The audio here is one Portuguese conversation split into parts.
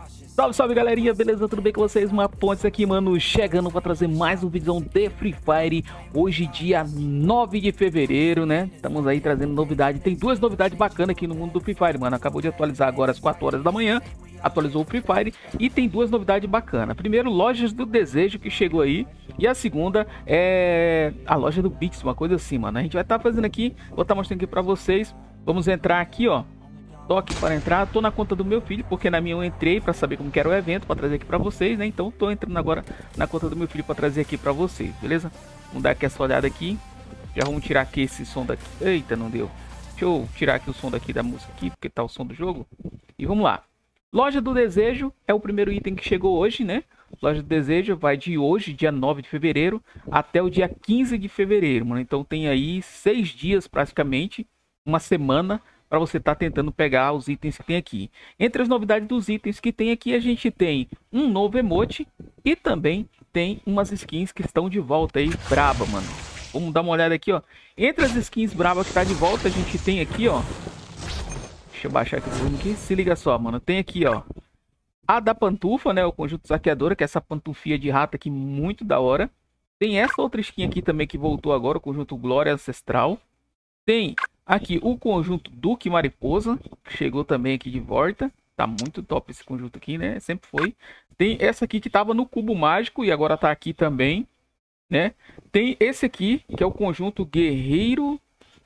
Salve, salve galerinha, beleza? Tudo bem com vocês? Uma Pontes aqui, mano, chegando para trazer mais um vídeo de Free Fire. Hoje, dia 9 de fevereiro, né? Estamos aí trazendo novidade. Tem duas novidades bacanas aqui no mundo do Free Fire, mano. Acabou de atualizar agora às 4 horas da manhã. Atualizou o Free Fire e tem duas novidades bacanas. Primeiro, Lojas do Desejo, que chegou aí. E a segunda é a loja do Bits, uma coisa assim, mano. A gente vai estar fazendo aqui, vou estar mostrando aqui pra vocês. Vamos entrar aqui, ó. Toque para entrar, tô na conta do meu filho, porque na minha eu entrei para saber como que era o evento, para trazer aqui para vocês, né? Então tô entrando agora na conta do meu filho para trazer aqui para vocês, beleza? Vamos dar aqui essa olhada aqui. Já vamos tirar aqui esse som daqui. Eita, não deu. Deixa eu tirar aqui o som daqui da música aqui, porque tá o som do jogo. E vamos lá. Loja do Desejo é o primeiro item que chegou hoje, né? Loja do Desejo vai de hoje, dia 9 de fevereiro, até o dia 15 de fevereiro, mano. Então tem aí 6 dias praticamente, uma semana, para você estar tentando pegar os itens que tem aqui. Entre as novidades dos itens que tem aqui, a gente tem um novo emote e também tem umas skins que estão de volta aí, braba, mano. Vamos dar uma olhada aqui, ó. Entre as skins braba que tá de volta, a gente tem aqui, ó. Deixa eu baixar aqui o volume aqui. Se liga só, mano. Tem aqui, ó, a da pantufa, né? O conjunto saqueadora, que é essa pantufia de rata aqui, muito da hora. Tem essa outra skin aqui também que voltou agora, o conjunto Glória Ancestral. Tem aqui o conjunto Duque Mariposa, que chegou também aqui de volta. Tá muito top esse conjunto aqui, né? Sempre foi. Tem essa aqui que tava no cubo mágico e agora tá aqui também, né? Tem esse aqui, que é o conjunto Guerreiro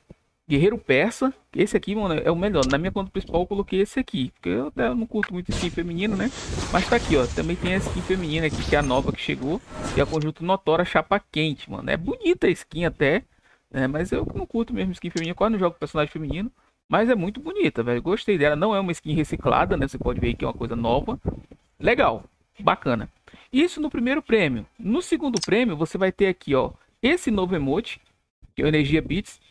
Persa. Esse aqui, mano, é o melhor. Na minha conta principal eu coloquei esse aqui, porque eu não curto muito skin feminino, né? Mas tá aqui, ó. Também tem a skin feminina aqui, que é a nova que chegou. Que é o conjunto Notora Chapa Quente, mano. É bonita a skin até. É, mas eu não curto mesmo skin feminina, quase não jogo personagem feminino. Mas é muito bonita, velho. Gostei dela. Não é uma skin reciclada, né? Você pode ver que é uma coisa nova. Legal, bacana. Isso no primeiro prêmio. No segundo prêmio, você vai ter aqui, ó, esse novo emote, que é o Energia Beats.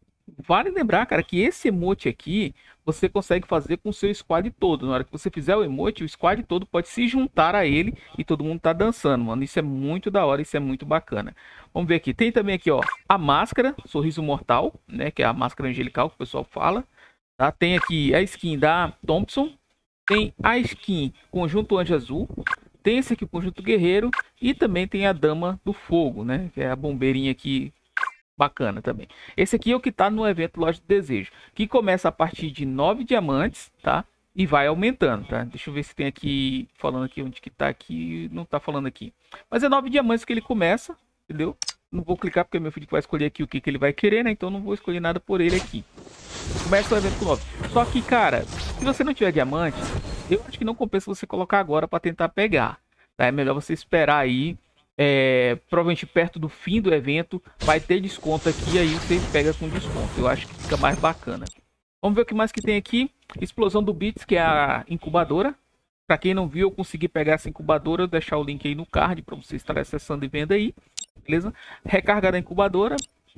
Vale lembrar, cara, que esse emote aqui você consegue fazer com o seu squad todo. Na hora que você fizer o emote, o squad todo pode se juntar a ele e todo mundo tá dançando, mano. Isso é muito da hora, isso é muito bacana. Vamos ver aqui. Tem também aqui, ó, a máscara, Sorriso Mortal, né? Que é a máscara angelical que o pessoal fala. Tá? Tem aqui a skin da Thompson. Tem a skin Conjunto Anjo Azul. Tem esse aqui, o Conjunto Guerreiro. E também tem a Dama do Fogo, né? Que é a bombeirinha aqui. Bacana também. Esse aqui é o que tá no evento Loja do Desejo, que começa a partir de 9 diamantes, tá? E vai aumentando, tá? Deixa eu ver se tem aqui, falando aqui onde que tá aqui, não tá falando aqui. Mas é 9 diamantes que ele começa, entendeu? Não vou clicar porque é meu filho que vai escolher aqui o que que ele vai querer, né? Então não vou escolher nada por ele aqui. Começa o evento com 9. Só que, cara, se você não tiver diamante, eu acho que não compensa você colocar agora para tentar pegar, tá? É melhor você esperar aí. Provavelmente perto do fim do evento vai ter desconto aqui, aí você pega com desconto. Eu acho que fica mais bacana. Vamos ver o que mais que tem aqui. Explosão do Bits, que é a incubadora. Para quem não viu, eu consegui pegar essa incubadora. Eu vou deixar o link aí no card para você estar acessando e vendo aí, beleza? Recarga da incubadora.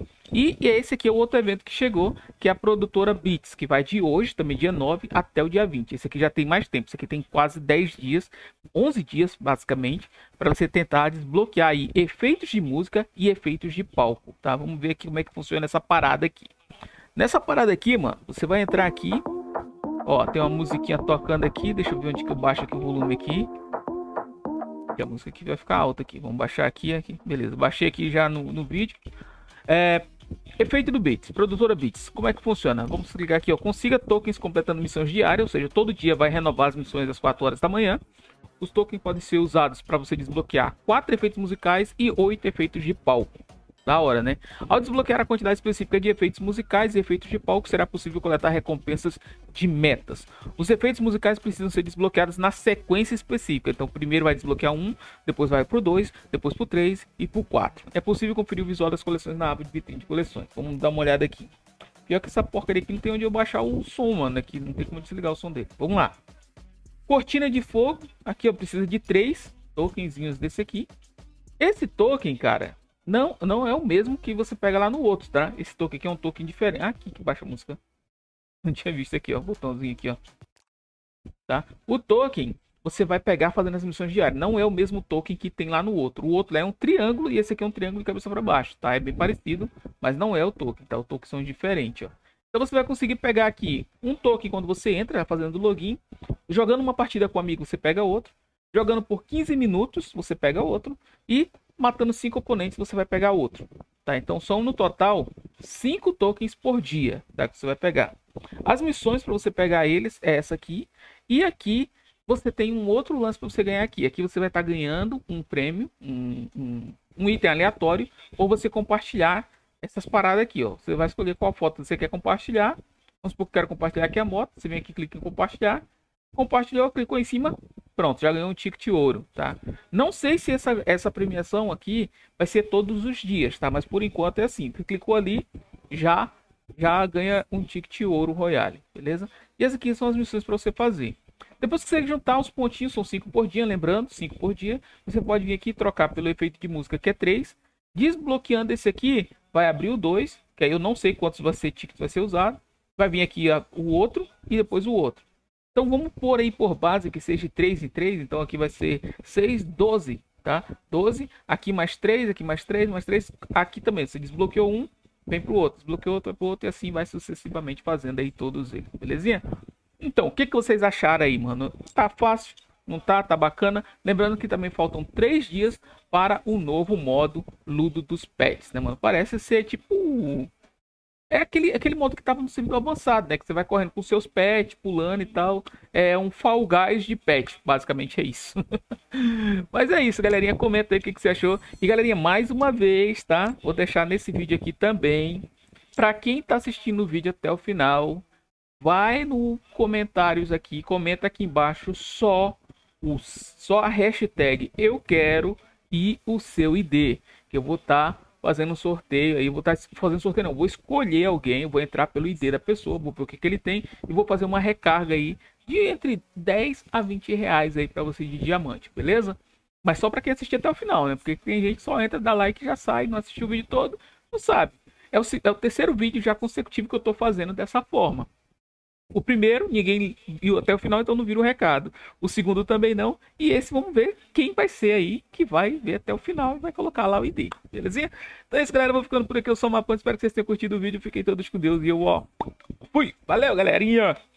E esse aqui é o outro evento que chegou, que é a produtora Beats, que vai de hoje, também dia 9, até o dia 20. Esse aqui já tem mais tempo, esse aqui tem quase 10 dias, 11 dias basicamente, para você tentar desbloquear aí efeitos de música e efeitos de palco, tá? Vamos ver aqui como é que funciona essa parada aqui. Nessa parada aqui, mano, você vai entrar aqui, ó, tem uma musiquinha tocando aqui, deixa eu ver onde que eu baixo aqui o volume aqui. A música aqui vai ficar alta aqui, vamos baixar aqui, beleza, baixei aqui já no vídeo. Efeito do Beats, produtora Beats, como é que funciona? Vamos clicar aqui, ó, consiga tokens completando missões diárias, ou seja, todo dia vai renovar as missões às 4 horas da manhã. Os tokens podem ser usados para você desbloquear 4 efeitos musicais e 8 efeitos de palco. Da hora, né? Ao desbloquear a quantidade específica de efeitos musicais e efeitos de palco, será possível coletar recompensas de metas. Os efeitos musicais precisam ser desbloqueados na sequência específica. Então, primeiro vai desbloquear um, depois vai pro 2, depois pro 3 e pro 4. É possível conferir o visual das coleções na aba de vitrine de coleções. Vamos dar uma olhada aqui. Pior que essa porcaria aqui não tem onde eu baixar o som, mano. Aqui não tem como desligar o som dele. Vamos lá. Cortina de fogo. Aqui, ó, precisa de 3 tokenzinhos desse aqui. Esse token, cara, não é o mesmo que você pega lá no outro, tá? Esse token aqui é um token diferente. Aqui que baixa a música. Não tinha visto aqui, ó. Botãozinho aqui, ó. Tá? O token você vai pegar fazendo as missões diárias. Não é o mesmo token que tem lá no outro. O outro lá é um triângulo e esse aqui é um triângulo de cabeça para baixo, tá? É bem parecido, mas não é o token, tá? Os tokens são diferentes, ó. Então você vai conseguir pegar aqui um token quando você entra, fazendo login. Jogando uma partida com um amigo, você pega outro. Jogando por 15 minutos, você pega outro. E matando 5 oponentes, você vai pegar outro. Tá? Então são no total 5 tokens por dia, tá? Que você vai pegar. As missões para você pegar eles é essa aqui. E aqui você tem um outro lance para você ganhar aqui. Aqui você vai estar ganhando um prêmio, um item aleatório, ou você compartilhar essas paradas aqui, ó. Você vai escolher qual foto você quer compartilhar. Vamos supor que eu quero compartilhar aqui a moto. Você vem aqui, clica em compartilhar. Compartilhou, clicou em cima. Pronto, já ganhou um ticket ouro, tá? Não sei se essa premiação aqui vai ser todos os dias, tá? Mas por enquanto é assim. Você clicou ali, já ganha um ticket ouro royale, beleza? E essas aqui são as missões para você fazer. Depois que você juntar os pontinhos, são 5 por dia, lembrando, 5 por dia. Você pode vir aqui e trocar pelo efeito de música, que é 3. Desbloqueando esse aqui, vai abrir o 2, que aí eu não sei quantos vai ser tickets vai ser usado. Vai vir aqui o outro e depois o outro. Então vamos pôr aí por base que seja de 3 em 3. Então aqui vai ser 6, 12, tá? 12, aqui mais 3, aqui mais 3, mais 3. Aqui também, você desbloqueou um, vem pro outro. Desbloqueou outro, vai pro outro e assim vai sucessivamente fazendo aí todos eles, belezinha? Então, o que vocês acharam aí, mano? Tá fácil? Não tá? Tá bacana? Lembrando que também faltam 3 dias para o novo modo Ludo dos Pets, né, mano? Parece ser tipo... É aquele modo que tava no servidor avançado, né? Que você vai correndo com seus pets, pulando e tal. É um Fall Guys de pet, basicamente é isso. Mas é isso, galerinha. Comenta aí o que você achou. E, galerinha, mais uma vez, tá? Vou deixar nesse vídeo aqui também. Pra quem tá assistindo o vídeo até o final, vai no comentários aqui, comenta aqui embaixo só a hashtag eu quero e o seu ID. Que eu vou estar fazendo um sorteio aí, vou estar fazendo sorteio não, vou escolher alguém, vou entrar pelo ID da pessoa, vou ver o que ele tem e vou fazer uma recarga aí de entre 10 a 20 reais aí para você de diamante, beleza? Mas só para quem assistir até o final, né? Porque tem gente que só entra, dá like e já sai, não assistiu o vídeo todo, não sabe. É o terceiro vídeo já consecutivo que eu tô fazendo dessa forma. O primeiro, ninguém viu até o final, então não vira o recado. O segundo também não. E esse, vamos ver quem vai ser aí que vai ver até o final e vai colocar lá o ID. Belezinha? Então é isso, galera. Vou ficando por aqui. Eu sou o Mapante. Espero que vocês tenham curtido o vídeo. Fiquem todos com Deus. E eu, ó, fui. Valeu, galerinha!